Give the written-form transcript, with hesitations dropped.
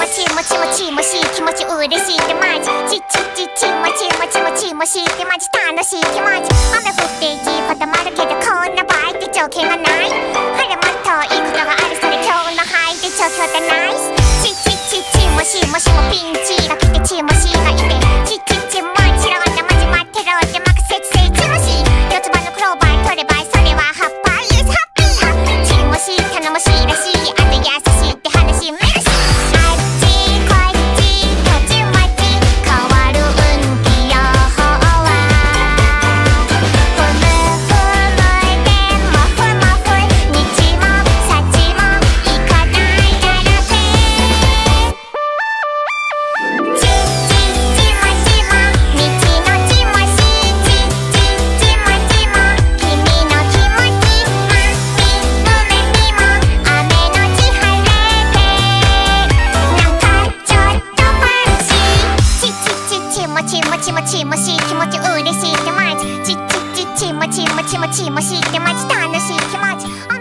ちもちもちもしい気持ち嬉しいってマジちちもちもちもちもしいってマジ楽しい気持ち雨降っていいこともあるけどこんな場合って条件がない晴れもっといいことがあるそれ今日の範囲で状況ってナイスちもしもしもピンチが来てちもしがいてちもちろんなマジ待ってろってマクセツセちもし四つ葉のクローバー取ればそれはハッパーユースハッピーちもし頼もしいらしいあと優しいって話メルシーあっちこっちたちまち変わる運気予報はふむふむでもふもふ日もさちもいかないだらけちもちも道のちもしちもちも君の気持ちまみ胸にも雨のち晴れてなんかちょっとファンシーちもちもちもちもし気持ち嬉しいってマジちもちもちもちもしってマジ楽しい気持ち